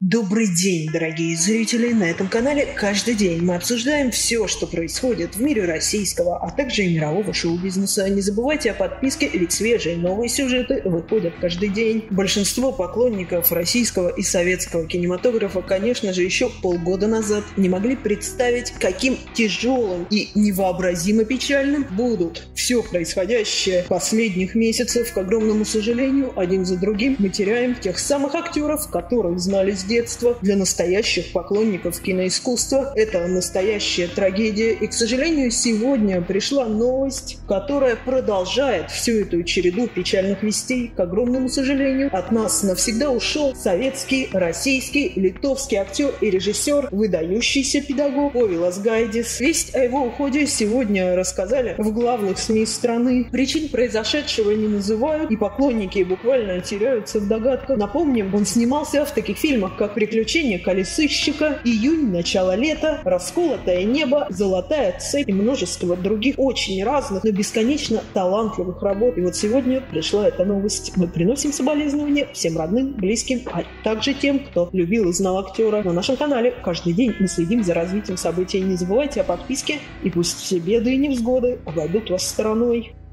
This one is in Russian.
Добрый день, дорогие зрители! На этом канале каждый день мы обсуждаем все, что происходит в мире российского, а также и мирового шоу-бизнеса. Не забывайте о подписке, ведь свежие новые сюжеты выходят каждый день. Большинство поклонников российского и советского кинематографа, конечно же, еще полгода назад не могли представить, каким тяжелым и невообразимо печальным будут все происходящее последних месяцев. К огромному сожалению, один за другим мы теряем тех самых актеров, которых знали с детства. Для настоящих поклонников киноискусства это настоящая трагедия. И, к сожалению, сегодня пришла новость, которая продолжает всю эту череду печальных вестей. К огромному сожалению, от нас навсегда ушел советский, российский, литовский актер и режиссер, выдающийся педагог Povilas Gaidis. Весть о его уходе сегодня рассказали в главных СМИ страны. Причин произошедшего не называют, и поклонники буквально теряются в догадках. Напомним, он снимался в таких фильмах, как «Приключения колесыщика», «Июнь. Начало лета», «Расколотое небо», «Золотая цепь» и множество других очень разных, но бесконечно талантливых работ. И вот сегодня пришла эта новость. Мы приносим соболезнования всем родным, близким, а также тем, кто любил и знал актера. На нашем канале каждый день мы следим за развитием событий. Не забывайте о подписке, и пусть все беды и невзгоды обойдут вас стороной.